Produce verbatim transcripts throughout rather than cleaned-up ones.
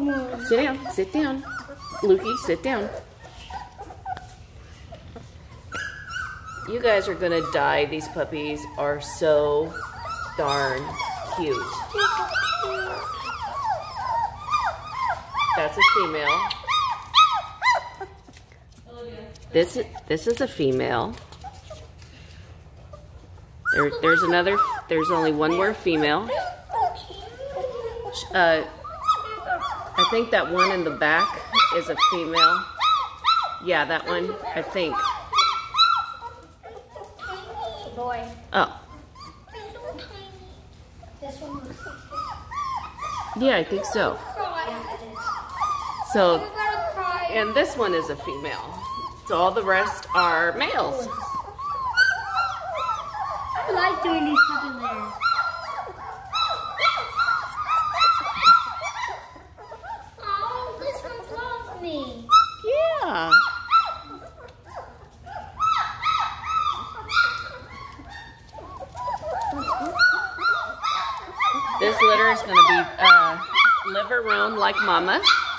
Come on. Sit down. Sit down. Lukey, sit down. You guys are gonna die. These puppies are so darn cute. That's a female. This this is a female. There, there's another. There's only one more female. Uh, I think that one in the back is a female. Yeah, that one. I think. Boy. Oh. This one looks like Yeah, I think so. So, and this one is a female. So all the rest are males. I like doing these puppy layers. Oh, this one's loves me. Yeah. This litter is going to be uh, liver roan like mama.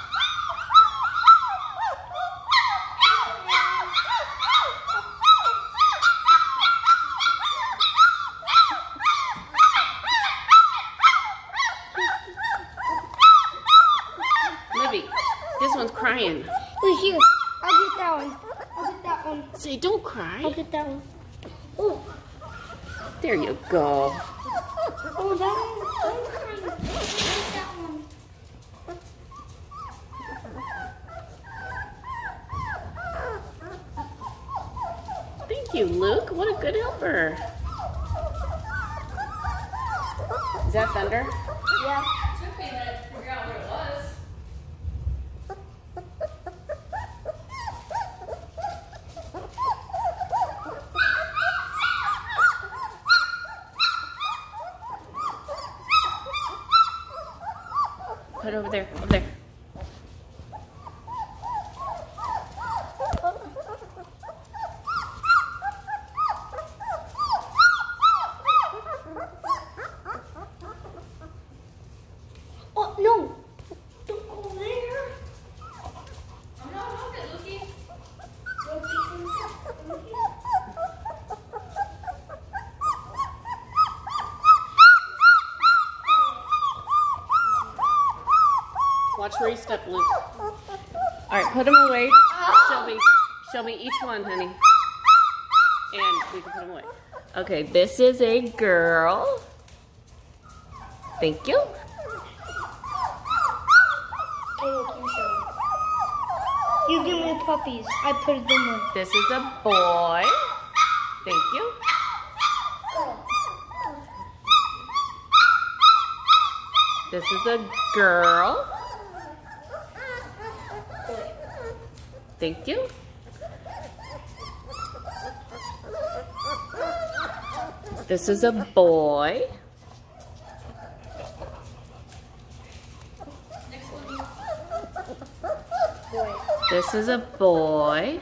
Libby, this one's crying. Wait, here. I'll get that one. I'll get that one. Say, don't cry. I'll get that one. Oh. There you go. Oh, that one. I'm crying. I'll get that one. Thank you, Luke. What a good helper. Is that Thunder? Yeah. Took me a minute to figure out what it was. Put it over there, over there. Oh, no. Don't go there. I'm not looking, Lukey. Watch where you step, Luke. All right, put them away. Show me, show me each one, honey. And we can put them away. Okay, this is a girl. Thank you. You give me the puppies. I put them in. This is a boy. Thank you. This is a girl. Thank you. This is a boy. This is a boy.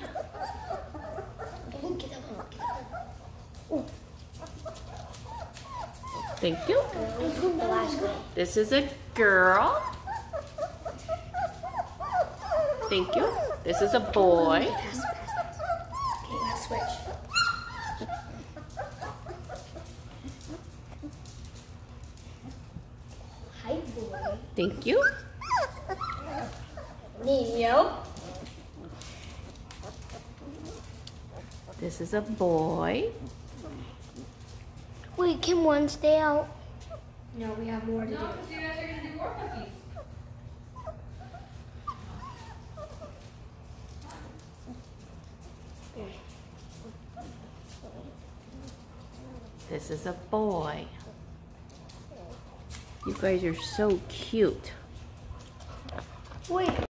Thank you. This is a girl. Thank you. This is a boy. Hi, boy. Thank you. Neo. This is a boy. Wait, can one stay out? No, we have more to do. No, because you guys are going to do more puppies. This is a boy. You guys are so cute. Wait.